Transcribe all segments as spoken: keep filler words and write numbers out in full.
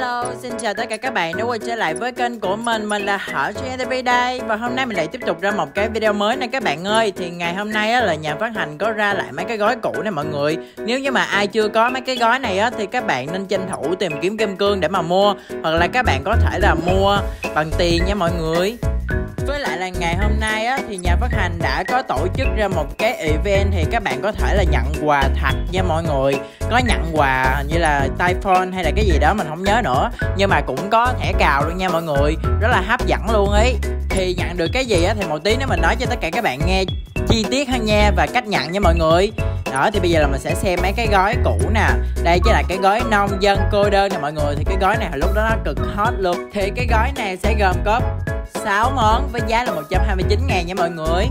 Hello, xin chào tất cả các bạn đã quay trở lại với kênh của mình. Mình là Hở trên ti vi đây. Và hôm nay mình lại tiếp tục ra một cái video mới nè các bạn ơi. Thì ngày hôm nay á, là nhà phát hành có ra lại mấy cái gói cũ này mọi người. Nếu như mà ai chưa có mấy cái gói này á, thì các bạn nên tranh thủ tìm kiếm kim cương để mà mua. Hoặc là các bạn có thể là mua bằng tiền nha mọi người. Với lại là ngày hôm nay á, thì nhà phát hành đã có tổ chức ra một cái event. Thì các bạn có thể là nhận quà thật nha mọi người. Có nhận quà như là tai phone hay là cái gì đó mình không nhớ nữa. Nhưng mà cũng có thẻ cào luôn nha mọi người. Rất là hấp dẫn luôn ấy. Thì nhận được cái gì á, thì một tí nữa mình nói cho tất cả các bạn nghe chi tiết hơn nha. Và cách nhận nha mọi người. Đó thì bây giờ là mình sẽ xem mấy cái gói cũ nè. Đây chính là cái gói nông dân cô đơn nè mọi người. Thì cái gói này hồi lúc đó nó cực hot luôn. Thì cái gói này sẽ gồm có sáu món với giá là một trăm hai mươi chín ngàn nha mọi người.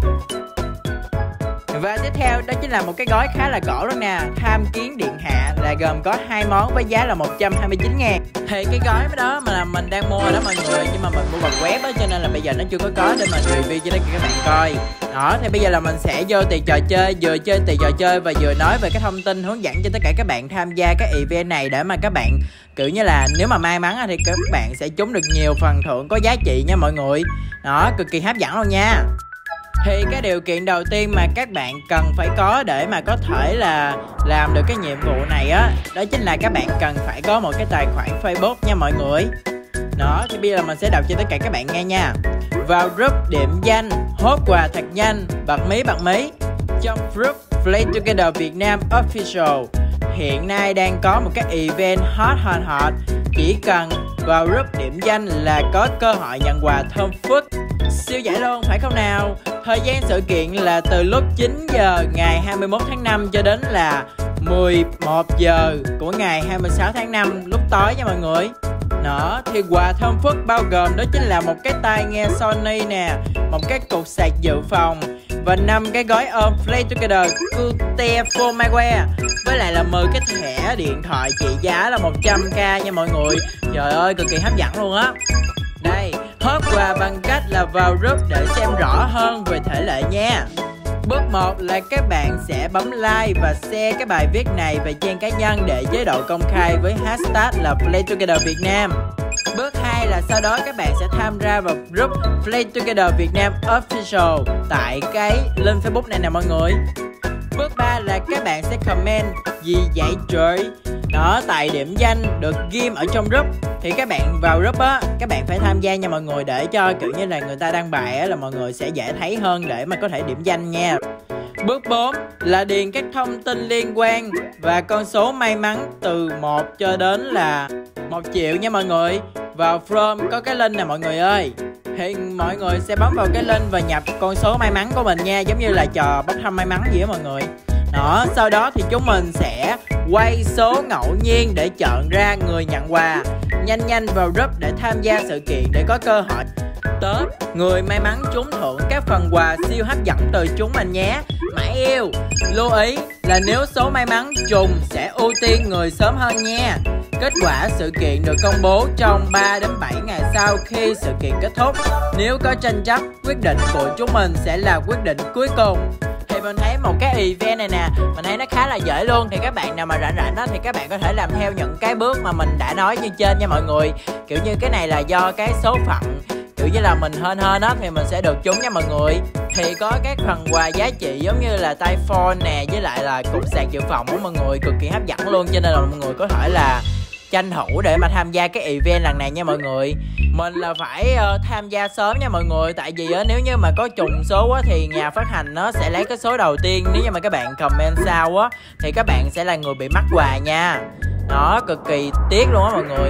Và tiếp theo đó chính là một cái gói khá là cổ luôn nè. Tham kiến điện hạ là gồm có hai món với giá là một trăm hai mươi chín ngàn. Thì cái gói đó mà là mình đang mua đó mọi người. Nhưng mà mình mua bằng web đó, cho nên là bây giờ nó chưa có có để mình review cho tất cả các bạn coi. Đó thì bây giờ là mình sẽ vô tiền trò chơi. Vừa chơi tiền trò chơi và vừa nói về cái thông tin hướng dẫn cho tất cả các bạn tham gia cái event này. Để mà các bạn kiểu như là nếu mà may mắn thì các bạn sẽ trúng được nhiều phần thưởng có giá trị nha mọi người. Đó cực kỳ hấp dẫn luôn nha. Thì cái điều kiện đầu tiên mà các bạn cần phải có để mà có thể là làm được cái nhiệm vụ này á, đó chính là các bạn cần phải có một cái tài khoản Facebook nha mọi người. Đó thì bây giờ mình sẽ đọc cho tất cả các bạn nghe nha. Vào group điểm danh hốt quà thật nhanh bật mí bật mí trong group Play Together Việt Nam Official. Hiện nay đang có một cái event hot hot hot. Chỉ cần vào group điểm danh là có cơ hội nhận quà thơm phức siêu giải luôn phải không nào? Thời gian sự kiện là từ lúc chín giờ ngày hai mươi mốt tháng năm cho đến là mười một giờ của ngày hai mươi sáu tháng năm lúc tối nha mọi người. Đó thì quà thơm phức bao gồm đó chính là một cái tai nghe Sony nè, một cái cục sạc dự phòng và năm cái gói ôm Play Together Cute Phone Myware. Với lại là mười cái thẻ điện thoại trị giá là một trăm k nha mọi người. Trời ơi cực kỳ hấp dẫn luôn á. Đây, hốt quà bằng cách là vào group để xem rõ hơn về thể lệ nha. Bước một là các bạn sẽ bấm like và share cái bài viết này về trang cá nhân để chế độ công khai với hashtag là Play Together Việt Nam. Bước hai là sau đó các bạn sẽ tham gia vào group Play Together Việt Nam Official tại cái link Facebook này nè mọi người. Bước ba là các bạn sẽ comment gì vậy trời. Đó, tại điểm danh được ghim ở trong group. Thì các bạn vào group á, các bạn phải tham gia nha mọi người. Để cho kiểu như là người ta đăng bài á, là mọi người sẽ dễ thấy hơn để mà có thể điểm danh nha. Bước bốn là điền các thông tin liên quan và con số may mắn từ một cho đến là một triệu nha mọi người. Vào form có cái link nè mọi người ơi. Thì mọi người sẽ bấm vào cái link và nhập con số may mắn của mình nha. Giống như là trò bốc thăm may mắn gì đó mọi người. Đó, sau đó thì chúng mình sẽ quay số ngẫu nhiên để chọn ra người nhận quà. Nhanh nhanh vào group để tham gia sự kiện để có cơ hội top người may mắn trúng thưởng các phần quà siêu hấp dẫn từ chúng mình nhé. Mãi yêu lưu ý là nếu số may mắn trùng sẽ ưu tiên người sớm hơn nha. Kết quả sự kiện được công bố trong ba đến bảy ngày sau khi sự kiện kết thúc. Nếu có tranh chấp, quyết định của chúng mình sẽ là quyết định cuối cùng. Thì mình thấy một cái event này nè, mình thấy nó khá là dễ luôn. Thì các bạn nào mà rảnh rảnh đó thì các bạn có thể làm theo những cái bước mà mình đã nói như trên nha mọi người. Kiểu như cái này là do cái số phận, kiểu như là mình hên hên đó thì mình sẽ được trúng nha mọi người. Thì có các phần quà giá trị giống như là tai phone nè, với lại là cục sạc dự phòng của mọi người, cực kỳ hấp dẫn luôn. Cho nên là mọi người có thể là tranh thủ để mà tham gia cái event lần này nha mọi người. Mình là phải uh, tham gia sớm nha mọi người. Tại vì uh, nếu như mà có trùng số á, thì nhà phát hành nó sẽ lấy cái số đầu tiên. Nếu như mà các bạn comment sau á, thì các bạn sẽ là người bị mắc quà nha. Đó cực kỳ tiếc luôn á mọi người.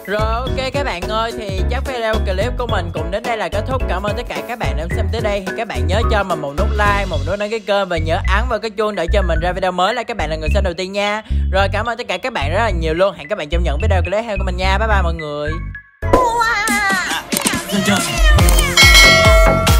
Rồi ok các bạn ơi, thì chắc video clip của mình cũng đến đây là kết thúc. Cảm ơn tất cả các bạn đã xem tới đây. Thì các bạn nhớ cho mình một nút like, một nút đăng ký kênh và nhớ ấn vào cái chuông để cho mình ra video mới là các bạn là người xem đầu tiên nha. Rồi cảm ơn tất cả các bạn rất là nhiều luôn. Hẹn các bạn trong những video clip theo của mình nha. Bye bye mọi người. Wow.